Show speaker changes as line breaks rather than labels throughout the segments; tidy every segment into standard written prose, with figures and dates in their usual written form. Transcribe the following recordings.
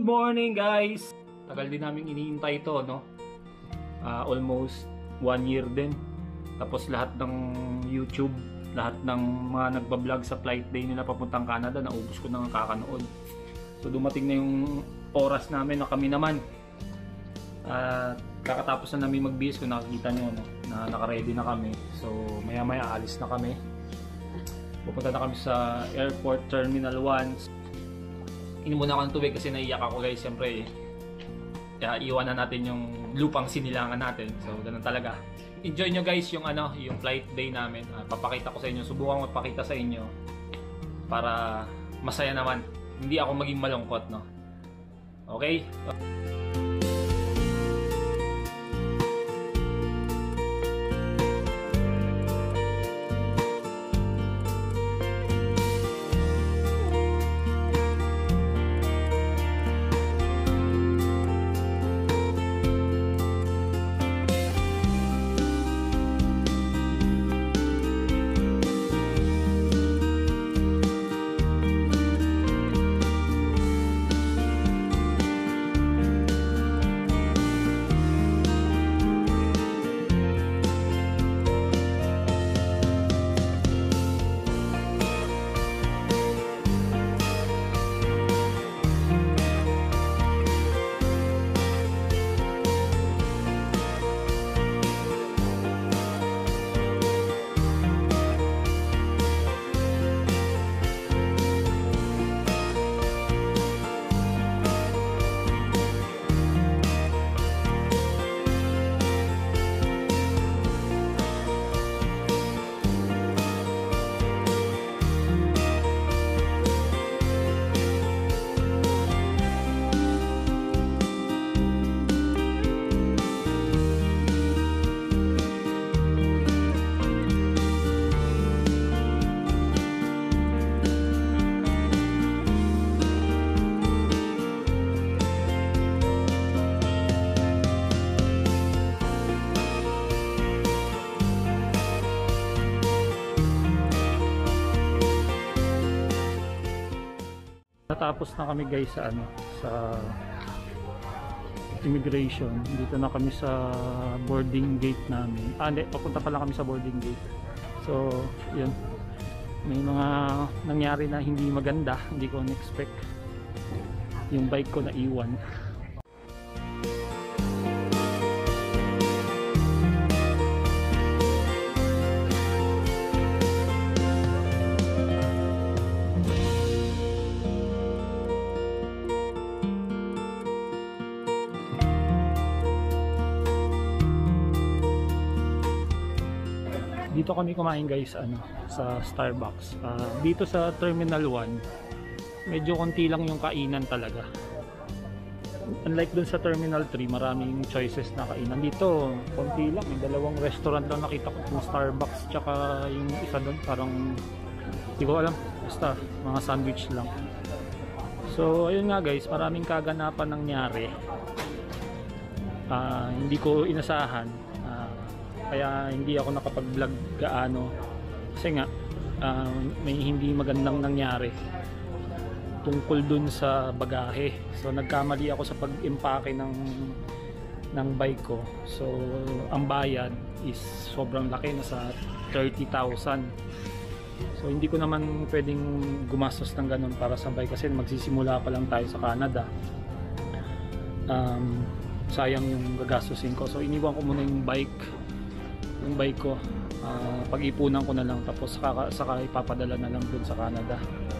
Good morning guys! Tagal din namin iniintay ito, no? Almost 1 year din. Tapos lahat ng YouTube, lahat ng mga nagbablog sa flight day nila papuntang Canada, naubos ko na ng kakanood. So dumating na yung oras namin na kami naman. Kakatapos na namin magbihis, kung nakikita nyo, no? Na naka-ready na kami. So maya maya alis na kami. Pupunta na kami sa Airport Terminal 1. Inimuna ako ng tubig kasi naiyak ako guys, siyempre iwanan natin yung lupang sinilangan natin. So ganun talaga. Enjoy nyo guys yung yung flight day namin. Papakita ko sa inyo, subukan magpakita sa inyo para masaya naman. Hindi ako maging malungkot, no. Okay? Natapos na kami guys sa sa immigration. Dito na kami sa boarding gate namin. Hindi, papunta pa lang kami sa boarding gate. So, yun. May mga nangyari na hindi maganda. Hindi ko na-expect. Yung bike ko na iwan. Dito kami kumain guys sa Starbucks. Dito sa Terminal 1, medyo konti lang yung kainan talaga. Unlike dun sa Terminal 3, maraming choices na kainan. Dito, konti lang. May dalawang restaurant lang nakita ko, yung Starbucks tsaka yung isa dun, parang hindi ko alam. Basta, mga sandwich lang. So, ayun nga guys, maraming kaganapan nangyari. Hindi ko inasahan. Kaya hindi ako nakapag-vlog gaano kasi nga may hindi magandang nangyari tungkol dun sa bagahe. So nagkamali ako sa pag-impake ng bike ko. So ang bayad is sobrang laki, nasa 30,000. So hindi ko naman pwedeng gumastos ng ganun para sa bike kasi magsisimula pa lang tayo sa Canada. Sayang yung gagastusin ko. So iniwan ko muna yung bike ko, pag-ipunan ko na lang, tapos saka ipapadala na lang dun sa Canada.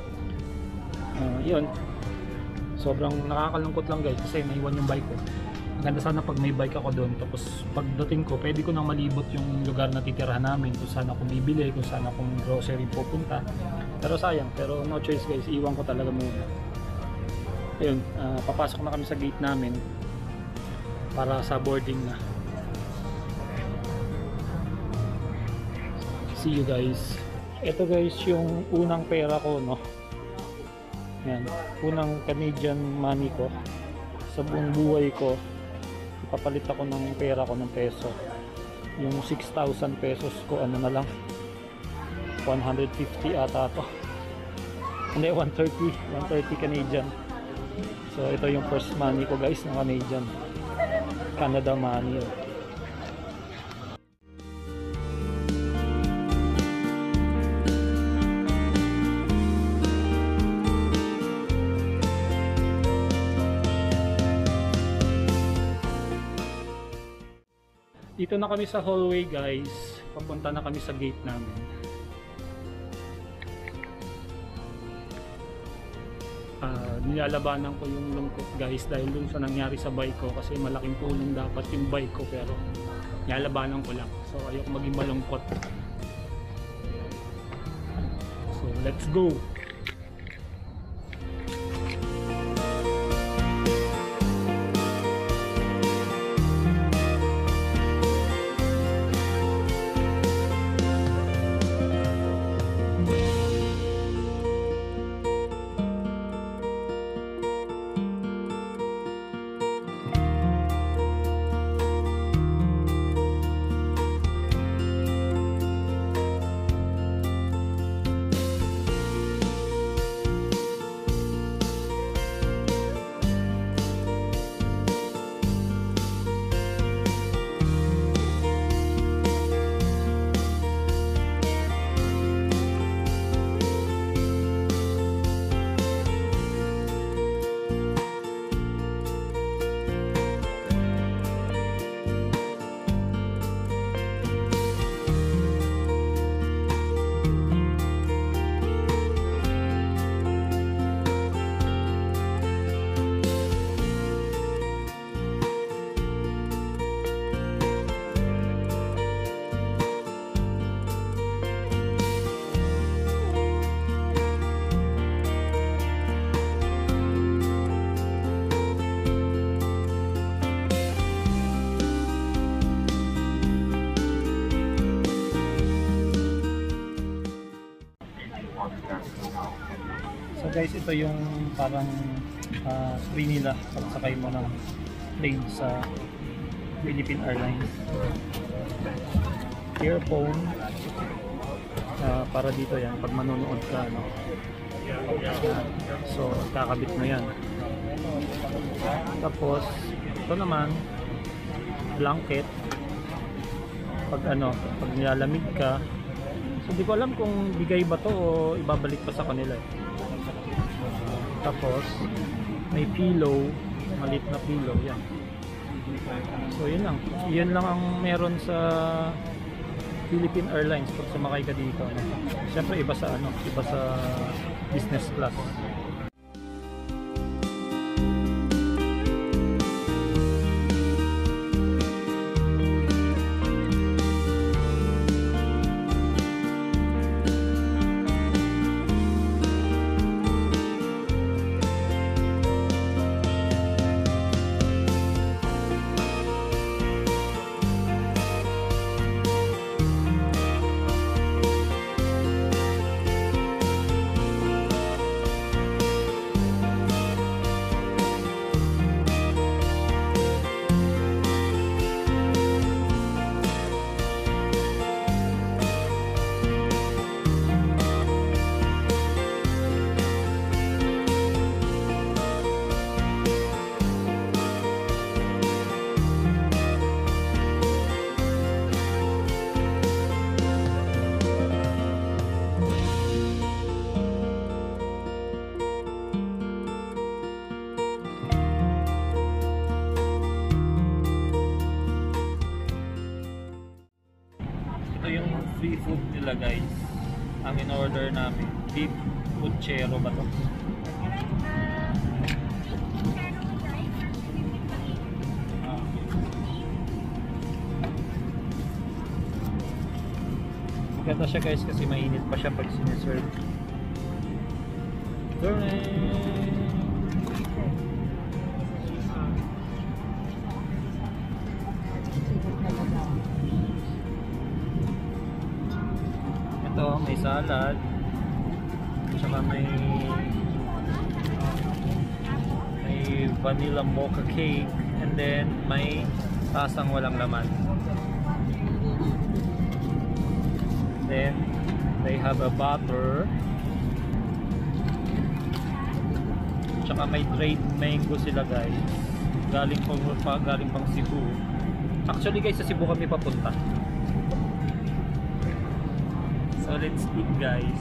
Yun, sobrang nakakalungkot lang guys kasi naiwan yung bike ko. Maganda sana pag may bike ako dun, tapos pagdating ko pwede ko nang malibot yung lugar na titirahan namin, kung saan ako bibili, kung saan akong grocery pupunta. Pero sayang, pero no choice guys, iwan ko talaga muna. Ayun, papasok na kami sa gate namin para sa boarding na. See you guys. Ito guys yung unang pera ko, no. Yan, unang Canadian money ko sa buong buhay ko. Ipapalit ako ng pera ko ng peso. Yung 6,000 pesos ko ano na lang, 150 ata to. Hindi, 130 Canadian. So ito yung first money ko guys na Canadian. Canada money. Dito na kami sa hallway guys. Papunta na kami sa gate namin. Nilalabanan ko yung lungkot guys dahil dun sa nangyari sa bike ko kasi malaking tulong dapat yung bike ko pero nilalabanan ko lang. So ayoko maging malungkot. So let's go! So guys, ito yung parang screen nila pagsakay mo ng plane sa Philippine Airlines. Earphone para dito yan pag manonood ka, no? So kakabit mo yan. Tapos ito naman blanket pag pag nilalamig ka. So hindi ko alam kung bigay ba to o ibabalik pa sa kanila. Tapos may pillow, maliit na pillow yan. So yun lang. Yun lang ang meron sa Philippine Airlines pag sumakay ka dito. Siyempre iba sa iba sa business class. Free food nila guys. Ang in-order namin beef puchero ba to? Maganda siya guys kasi mainit pa siya pag siniserve. Ito, may salad, tsaka may vanilla mocha cake, and then may tasang walang laman. Then they have a butter, Tsaka may dried mango sila guys. Galing pang Cebu. Actually guys, sa Cebu kami papunta. So let's eat guys.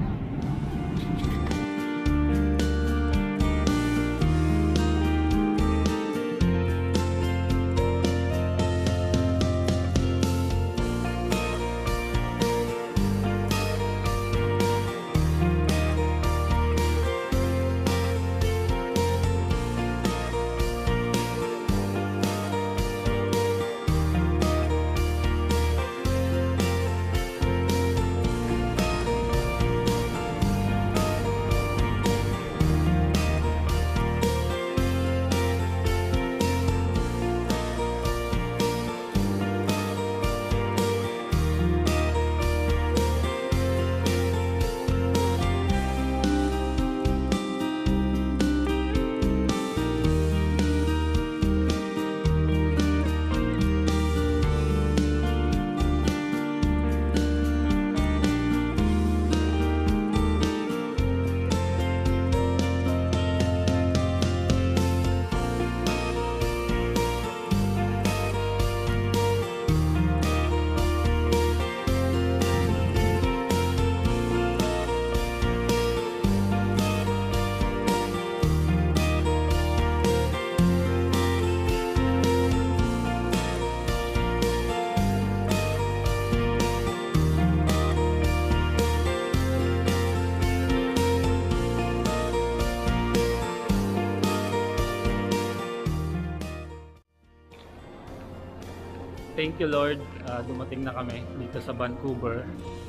Thank you Lord, dumating na kami dito sa Vancouver.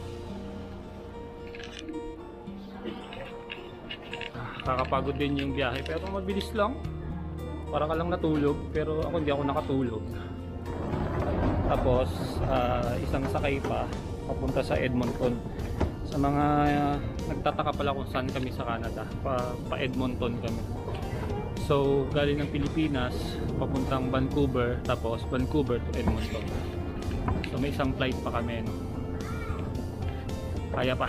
Kakapagod din yung biyahe pero mabilis lang. Para ka lang natulog pero ako hindi ako nakatulog. Tapos isang sakay pa papunta sa Edmonton. Sa mga nagtataka pala kung saan kami sa Canada, pa Edmonton kami. So, galing ng Pilipinas, papuntang Vancouver, tapos Vancouver to Edmonton. So, may isang flight pa kami, no? Kaya pa.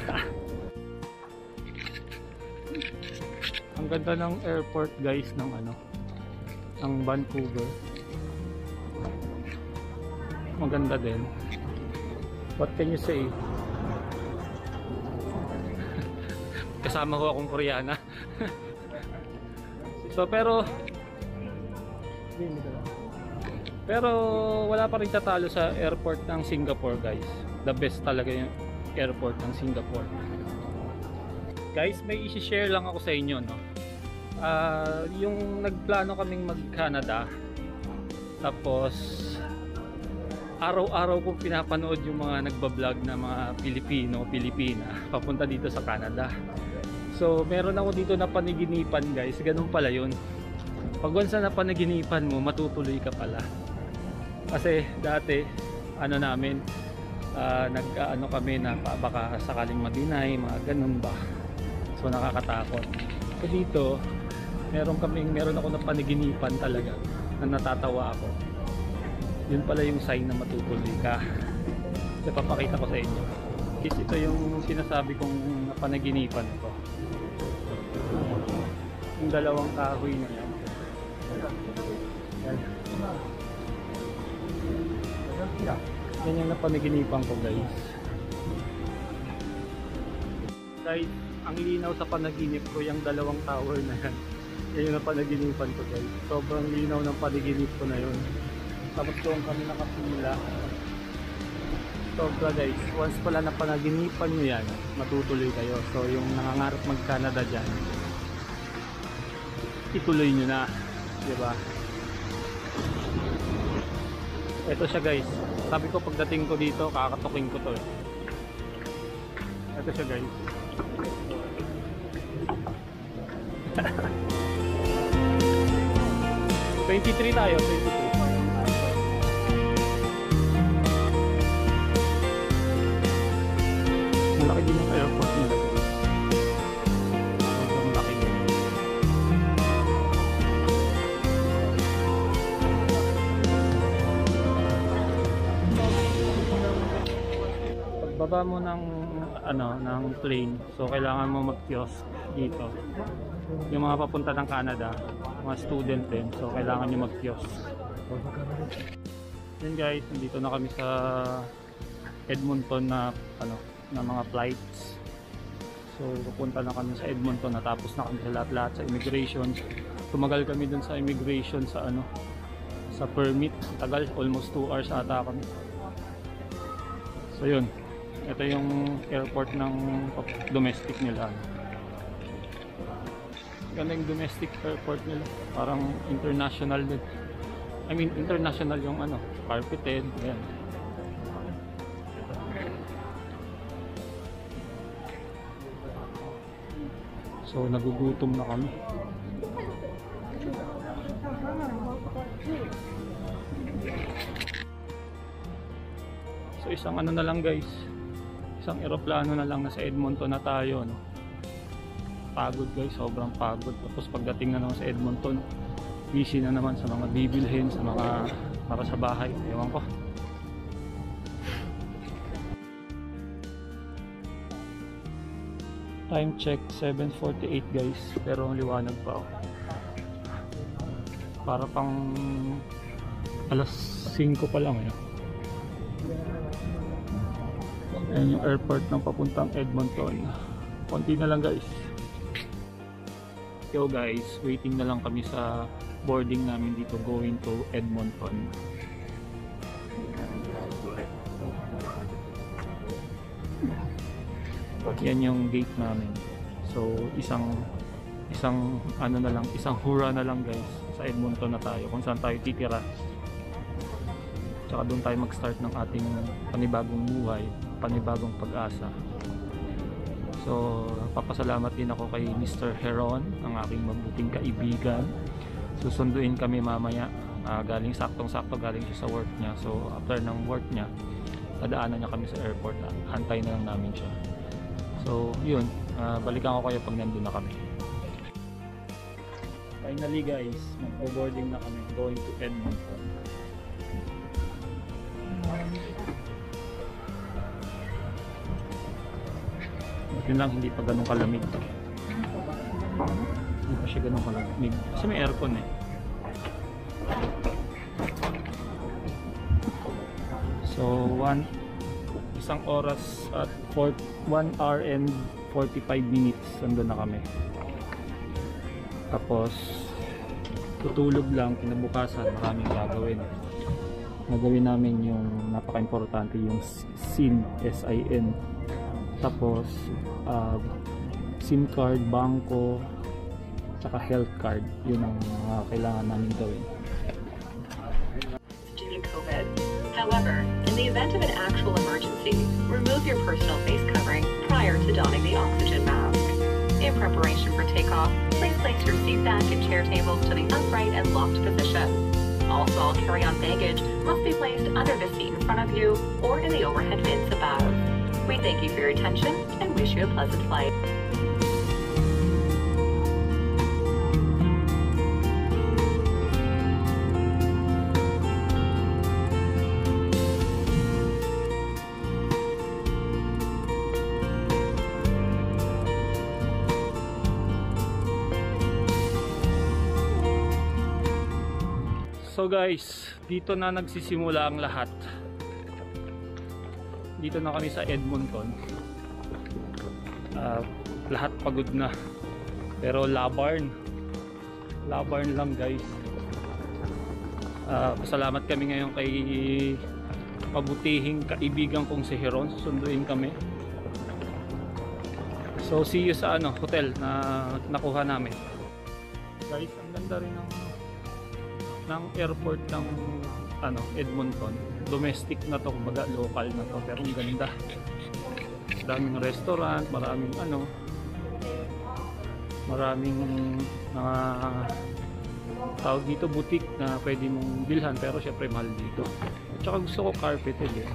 Ang ganda ng airport, guys, ng ng Vancouver. Maganda din. What can you say? Kasama ko akong Koreana. So pero wala pa rin tatalo sa airport ng Singapore guys. The best talaga yung airport ng Singapore. Guys, may i-share lang ako sa inyo, no. Yung nagplano kaming mag-Canada. Tapos araw-araw kong pinapanood yung mga nagba-vlog na mga Pilipina papunta dito sa Canada. So, meron ako dito na paniginipan guys. Ganun pala yun. Pag once na paniginipan mo, matutuloy ka pala. Kasi dati, namin, kami na baka sakaling madinay, mga ganun ba. So, nakakatakot. So, dito, meron ako na paniginipan talaga na natatawa ako. Yun pala yung sign na matutuloy ka. So, papakita ko sa inyo. Kasi ito yung sinasabi kong panaginipan ko. Yung dalawang kahoy na yan. Yan yung napanaginipan ko guys. Guys, ang linaw sa panaginip ko yung dalawang tower na yan. Yan yung napanaginipan ko guys. Sobrang linaw ng panaginip ko na yun. Tapos doon kami nakapila. Sobra guys, once pala na panaginipan nyo yan, matutuloy kayo. So yung nangangarap mag-Canada dyan, ituloy nyo na, diba? Ito siya guys, sabi ko pagdating ko dito, kakatukin ko to eh. Ito siya guys. $23 tayo, $23. Laki din ang airport nila. Sobrang laki din. Pagbaba mo ng plane, so kailangan mo mag-kiosk dito. yung mga papunta ng Canada, mga student din, so kailangan nyo mag-kiosk. Yun guys, nandito na kami sa Edmonton na na mga flights. So pupunta na kami sa Edmonton, natapos na kami sa lahat-lahat sa immigration. Tumagal kami dun sa immigration sa sa permit. Tagal, almost 2 hours ata kami. So yun, ito yung airport ng domestic nila. Ganda yung domestic airport nila, parang international din. I mean international yung carpeted, yan. So nagugutom na kami. So isang na lang guys, isang eroplano na lang, nasa Edmonton na tayo, no? Pagod guys, sobrang pagod. Tapos pagdating na naman sa Edmonton, busy na naman sa mga bibilhin, sa mga para sa bahay, ewan ko. Time check 7:48 guys, pero liwanag pa ako. Para pang alas 5 pa lang eh. Ayan yung airport ng papuntang Edmonton. Konti na lang guys. Yo guys, waiting na lang kami sa boarding namin dito going to Edmonton. Yan yung gate namin. So isang na lang, isang hura na lang guys, sa Edmonton na tayo, kung saan tayo titira. Tsaka doon tayo mag-start ng ating panibagong buhay, panibagong pag-asa. So papasalamat din ako kay Mr. Heron, ang aking mabuting kaibigan. Susunduin kami mamaya, galing saktong-sakto galing siya sa work niya. So after ng work niya, dadaanan niya kami sa airport, antay na lang namin siya. So yun, balikan ko kayo pag nandun na kami. Finally guys, mag-boarding na kami, going to Edmonton. Yun lang, hindi pa ganun kalamig. Hindi pa siya ganun kalamig kasi may aircon eh. So isang oras at 1 hour and 45 minutes nandun na kami. Tapos tutulog lang, kinabukasan maraming gagawin. Gagawin namin yung napaka-importante, yung SIN, S-I-N. Tapos SIM card, bangko, saka health card. Yun ang kailangan namin gawin.
Due to COVID. However, in the event of an actual emergency, remove your personal face covering prior to donning the oxygen mask. In preparation for takeoff, please place your seat back and chair tables to the upright and locked position. Also, all carry-on baggage must be placed under the seat in front of you or in the overhead bins above. We thank you for your attention and wish you a pleasant flight.
So guys, dito na nagsisimula ang lahat. Dito na kami sa Edmonton. Lahat pagod na. Pero labarn lang guys. Pasalamat kami ngayon kay mabutihing kaibigan kong si Heron. Susunduin kami. So see you sa hotel na nakuha namin. Guys, ang ganda rin ng airport ng Edmonton. Domestic na to, kumbaga local na to, pero ang ganda. Daming restaurant, maraming maraming mga tawag dito boutique na pwede mong bilhan, pero syempre mahal dito. At saka gusto ko carpeted eh.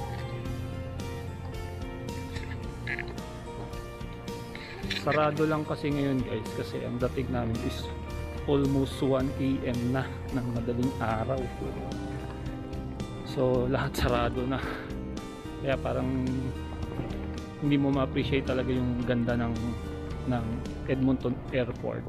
Sarado lang kasi ngayon guys, kasi ang dating namin is almost 1 AM na ng madaling araw. So lahat sarado na. Kaya parang hindi mo ma-appreciate talaga yung ganda ng airport.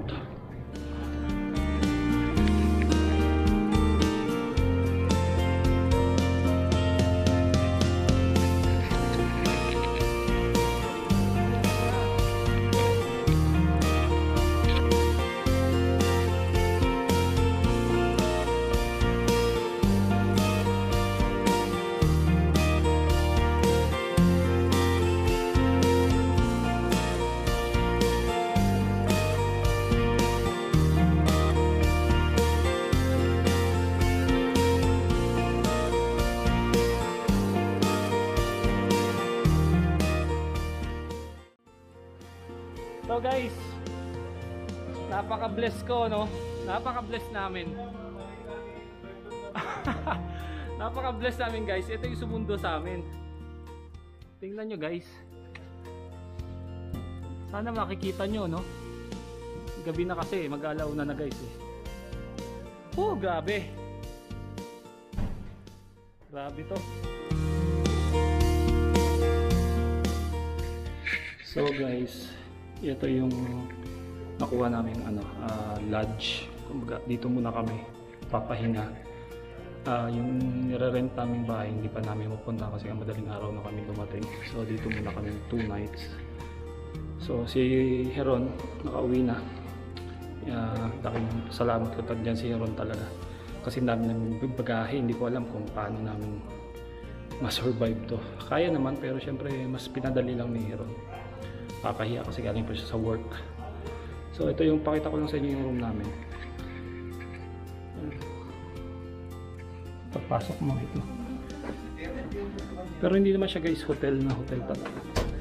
So guys, napaka-bless ko, no? Napaka-bless namin. Napaka-bless namin guys. Ito yung sumundo sa amin. Tingnan nyo guys. Sana makikita nyo, no? Gabi na kasi, mag-alaw na guys eh. Oh, grabe. Grabe to. So guys, ito yung nakuha namin lodge. Kumbaga, dito muna kami papahinga. Yung nire-rent naming bahay hindi pa namin mapunta kasi madaling araw na kami dumating. So dito muna kami 2 nights. So si Heron nakauwi na. Daking salamat ko dyan si Heron talaga. Kasi dami namin bagahe, hindi ko alam kung paano namin ma-survive to. Kaya naman pero syempre mas pinadali lang ni Heron. Kakahiya kasi galing pa siya sa work. So ito yung pakita ko lang sa inyo yung room namin. Pagpasok mo ito. Pero hindi naman siya guys hotel na hotel talaga.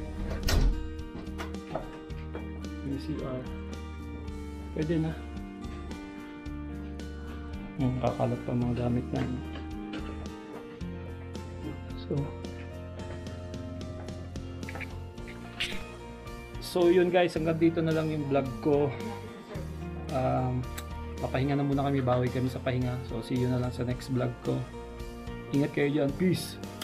Yung CR. Pwede na. Yung kakalat pa mga gamit namin. So yun guys, hanggang dito na lang yung vlog ko. Papahinga na muna kami, bawi kami sa pahinga. So see you na lang sa next vlog ko. Ingat kayo dyan, peace!